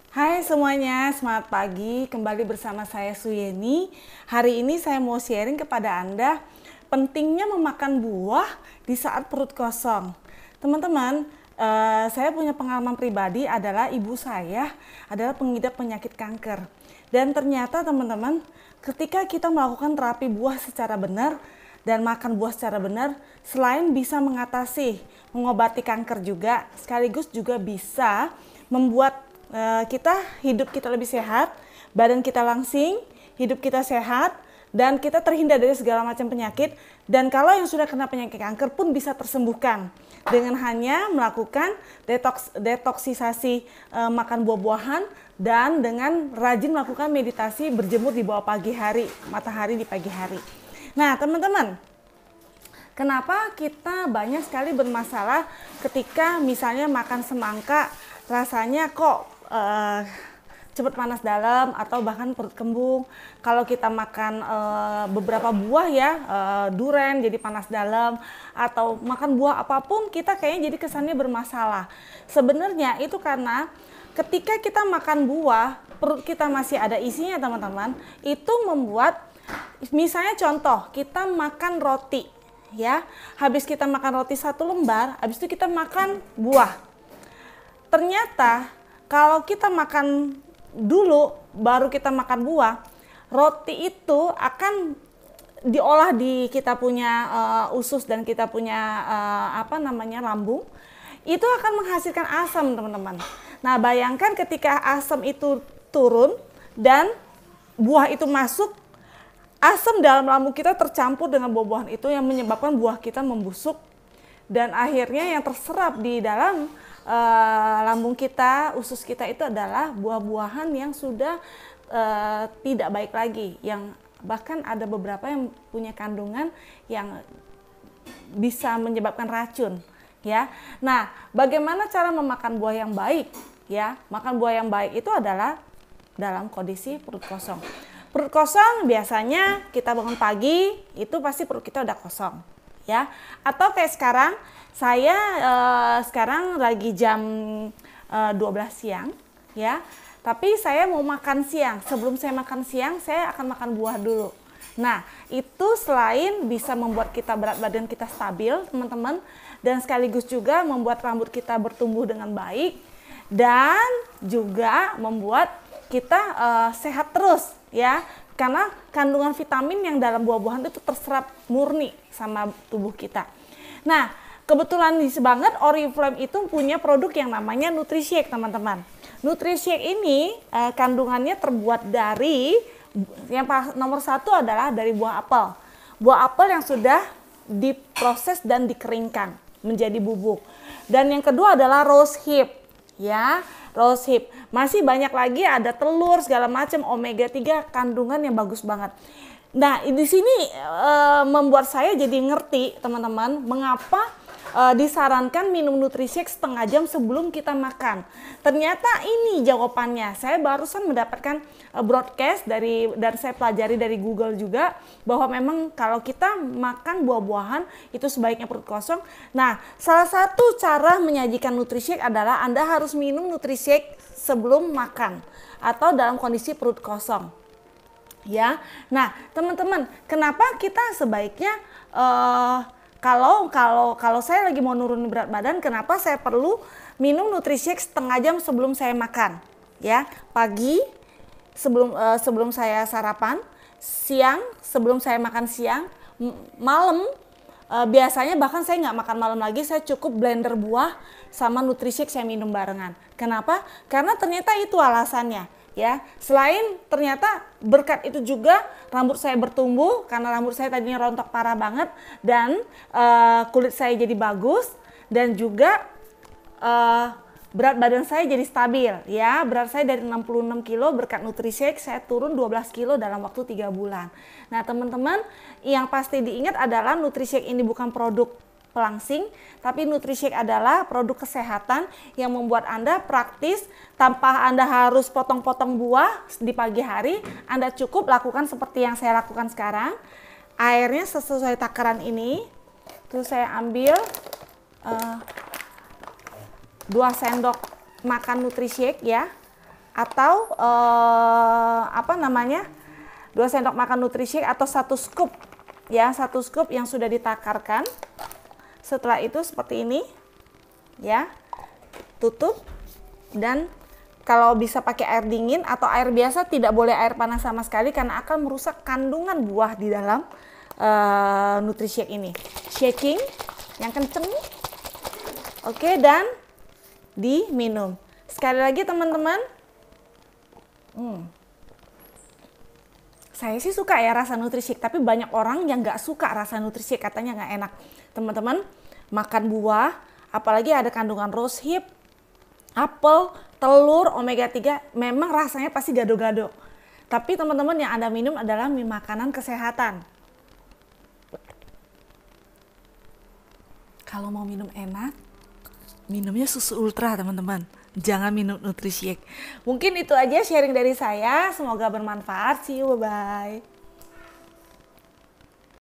Hai semuanya, semangat pagi. Kembali bersama saya Suyeni. Hari ini saya mau sharing kepada Anda pentingnya memakan buah di saat perut kosong. Teman-teman, saya punya pengalaman pribadi adalah ibu saya adalah pengidap penyakit kanker. Dan ternyata teman-teman, ketika kita melakukan terapi buah secara benar dan makan buah secara benar, selain bisa mengatasi, mengobati kanker juga, sekaligus juga bisa membuat hidup kita lebih sehat, badan kita langsing, hidup kita sehat, dan kita terhindar dari segala macam penyakit. Dan kalau yang sudah kena penyakit kanker pun bisa tersembuhkan dengan hanya melakukan detoksisasi, makan buah-buahan, dan dengan rajin melakukan meditasi berjemur di bawah pagi hari, matahari di pagi hari. Nah teman-teman, kenapa kita banyak sekali bermasalah ketika misalnya makan semangka rasanya kok cepat panas dalam atau bahkan perut kembung. Kalau kita makan beberapa buah ya, duren jadi panas dalam, atau makan buah apapun kita kayaknya jadi kesannya bermasalah. Sebenarnya itu karena ketika kita makan buah, perut kita masih ada isinya teman-teman, itu membuat, misalnya contoh, kita makan roti ya, habis kita makan roti 1 lembar, habis itu kita makan buah. Ternyata kalau kita makan dulu baru kita makan buah, roti itu akan diolah di kita punya usus dan kita punya lambung, itu akan menghasilkan asam teman-teman. Nah bayangkan ketika asam itu turun dan buah itu masuk, asam dalam lambung kita tercampur dengan buah-buahan itu yang menyebabkan buah kita membusuk, dan akhirnya yang terserap di dalam lambung kita, usus kita itu adalah buah-buahan yang sudah tidak baik lagi, yang bahkan ada beberapa yang punya kandungan yang bisa menyebabkan racun ya. Nah, bagaimana cara memakan buah yang baik ya? Makan buah yang baik itu adalah dalam kondisi perut kosong. Perut kosong biasanya kita bangun pagi itu pasti perut kita udah kosong ya. Atau kayak sekarang, saya sekarang lagi jam 12 siang ya, tapi saya mau makan siang. Sebelum saya makan siang, saya akan makan buah dulu. Nah, itu selain bisa membuat kita berat badan kita stabil, teman-teman, dan sekaligus juga membuat rambut kita bertumbuh dengan baik, dan juga membuat kita sehat terus ya, karena kandungan vitamin yang dalam buah-buahan itu terserap murni sama tubuh kita. Nah, kebetulan banget Oriflame itu punya produk yang namanya NutriShake teman-teman. NutriShake ini kandungannya terbuat dari, yang nomor 1 adalah dari buah apel. Buah apel yang sudah diproses dan dikeringkan menjadi bubuk. Dan yang kedua adalah rose hip ya, rose hip. Masih banyak lagi, ada telur segala macam, omega 3, kandungan yang bagus banget. Nah di sini membuat saya jadi ngerti teman-teman mengapa disarankan minum NutriShake setengah jam sebelum kita makan. Ternyata ini jawabannya. Saya barusan mendapatkan broadcast dan saya pelajari dari Google juga, bahwa memang kalau kita makan buah-buahan itu sebaiknya perut kosong. Nah, salah satu cara menyajikan NutriShake adalah Anda harus minum NutriShake sebelum makan atau dalam kondisi perut kosong. Ya. Nah, teman-teman, kenapa kita sebaiknya kalau saya lagi mau nurunin berat badan, kenapa saya perlu minum NutriShake setengah jam sebelum saya makan? Ya, pagi sebelum saya sarapan, siang sebelum saya makan siang, malam biasanya bahkan saya nggak makan malam lagi, saya cukup blender buah sama NutriShake saya minum barengan. Kenapa? Karena ternyata itu alasannya. Ya, selain ternyata berkat itu juga rambut saya bertumbuh, karena rambut saya tadinya rontok parah banget, dan kulit saya jadi bagus, dan juga berat badan saya jadi stabil ya. Berat saya dari 66 kilo berkat NutriShake saya turun 12 kilo dalam waktu 3 bulan. Nah teman-teman, yang pasti diingat adalah NutriShake ini bukan produk pelangsing, tapi NutriShake adalah produk kesehatan yang membuat Anda praktis tanpa Anda harus potong-potong buah di pagi hari. Anda cukup lakukan seperti yang saya lakukan sekarang. Airnya sesuai takaran ini, terus saya ambil 2 sendok makan NutriShake ya. atau apa namanya, 2 sendok makan Nutrishake atau 1 scoop ya, 1 scoop yang sudah ditakarkan. Setelah itu seperti ini ya, tutup, dan kalau bisa pakai air dingin atau air biasa, tidak boleh air panas sama sekali karena akan merusak kandungan buah di dalam Nutrishake ini. Shaking yang kenceng, oke, dan diminum. Sekali lagi teman-teman, saya sih suka ya rasa Nutrishake, tapi banyak orang yang nggak suka rasa Nutrishake, katanya nggak enak. Teman-teman, makan buah, apalagi ada kandungan rose hip, apel, telur, omega 3, memang rasanya pasti gado-gado. Tapi teman-teman, yang Anda minum adalah makanan kesehatan. Kalau mau minum enak, minumnya susu ultra teman-teman. Jangan minum Nutrishake. Mungkin itu aja sharing dari saya. Semoga bermanfaat. See you, bye-bye.